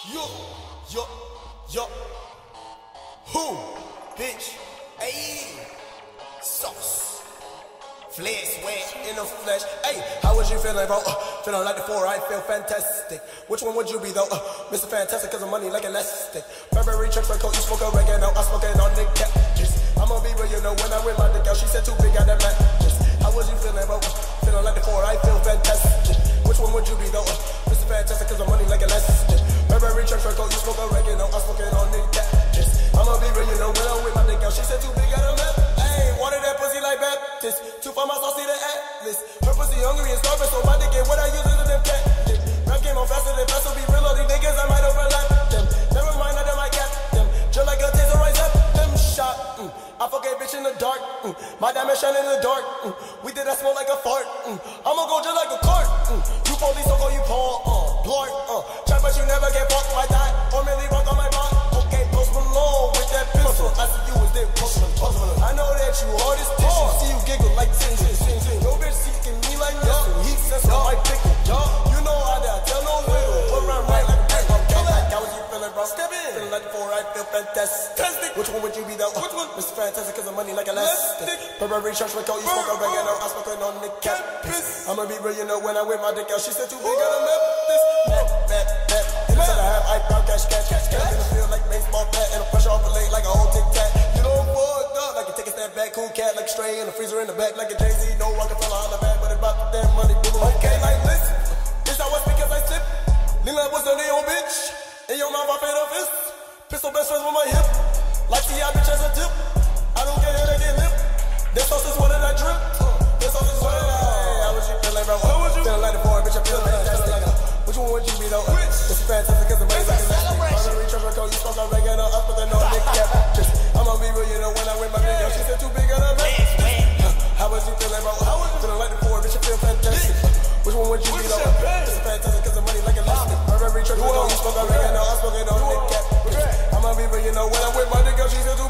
Yo. Who? Bitch. Ayy. Sauce. Flesh, sweat in the flesh. Hey, how was you feeling, bro? Feeling like the four, I feel fantastic. Which one would you be, though? Mr. Fantastic, cause of money like elastic. Burberry, church, raincoat, you smoke oregano. I smoke it on the cactus. I'ma be real, you know, when I wear my dick out, she said too big, got that mattress. How was you feeling, bro? Feeling like the four, I feel fantastic. Which one would you be, though? Mr. Fantastic, cause of money like elastic. Burberry, church, raincoat, you smoke oregano. I smoke it on the cactus. I'ma be real, you know, when I wear my dick out, she said too big, got a mattress. Wanted that pussy like Baptist. Too far my sauce, see the atlas. Her pussy hungry and starving, so my dick ain't what I use is a damn cat. Rap game on faster than fast, so be real, all these niggas, I might overlap them. Never mind, I done might cap them. Just like a taser, rise up them shot. I fuck a bitch in the dark. My diamond shine in the dark. We did that smoke like a fart. I'ma go just like a cart. You police, don't go, you Paul. Blart. Try, but you never get fucked like that. Or merely rock on my block. Okay, Post Malone with that pistol. I see you was there, puzzling. I know that you hard as tissue. See you giggle like sing. Yo, bitch seeking me like nothing. He says so I pickle. You know how that tell no little. Put around right like that. Okay, like how was you feeling, bro? Step in. Feeling like before, I feel fantastic. Which one would you be, though? Which one? Mr. Fantastic, cause of money like elastic. Burberry, church, raincoat, you smoke oregano. I smoke it on the campus. I'ma be real, you know, when I wear my dick out, she said too big, gotta map this. Map. Instead I have iPhone, cash. In the field like baseball bat, and a pressure off a leg like a whole tic-tac. You know I'm fucked up, like you take a step back, cool cat, like a stray in the freezer in the back, like a Jay-Z, no Rockefeller on the back, but it's about the damn money, boom. Okay, like listen, this how I speak as I sip. Lean like what's the name, bitch? In your mouth, I fade a fist. Pistol best friends with my hip. Like see, I bitch as a tip. I don't get hit, I get lip. This sauce is what did I drip? This sauce is what did I? How was you feeling, bro? How was you feeling like the boy, bitch? I feel fantastic. Which one would you be, though? It's fantastic, cause the money's like elastic. Burberry, church, raincoat, you smoke oregano. I put that on the cap. I'ma be real, you know, when I wear my dick out, she said too big, got a mattress. How was you feeling, bro? How was you feeling like the boy, bitch? I feel fantastic. Which one would you be, though? It's fantastic, cause the money like elastic. Burberry, church, raincoat, you smoke oregano. I smoke it on the cap. I'ma be real, you know, when I wear my dick out, she said too